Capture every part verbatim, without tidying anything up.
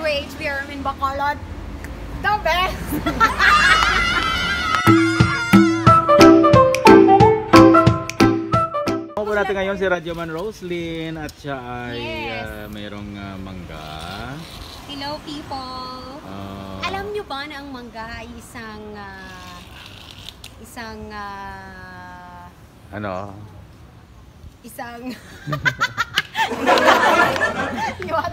way, H B Ermin Bacolod. The best! Ako natin ngayon si Radyoman Roslyn at siya ay Yes. uh, mayroong uh, mangga. Hello people! Uh, Alam nyo ba na ang mangga ay isang uh, isang uh, ano? isang What?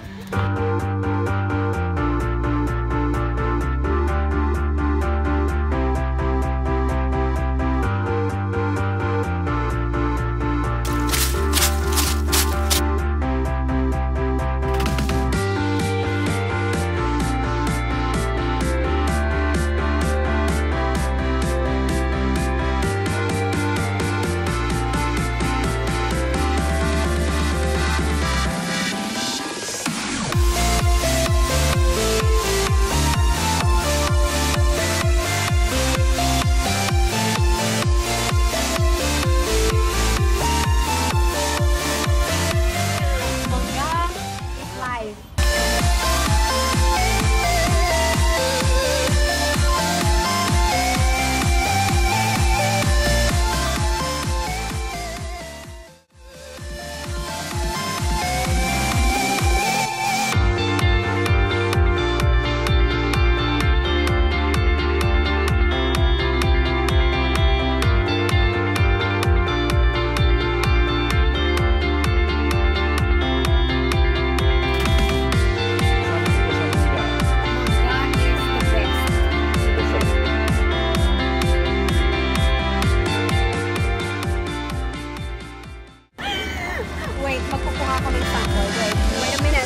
Wait, magkukuha ko ng sample. Wait, wait a minute.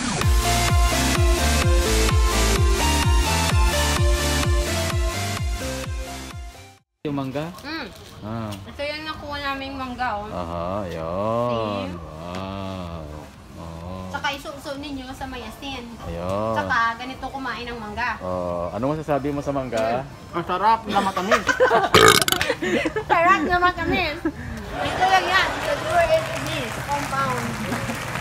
Yung mangga? Mm. Ah. Ito yung nakuha naming mangga, oh. Aha, yun. See? Wow. Oh. Tsaka isuso ninyo sa mayasin. Ayun. Tsaka ganito kumain ng mangga. Oh, ano masasabi mo sa mangga? Ang sarap na matamis. Sarap naman kami. Ito lang yan. Sa Dura It is compound.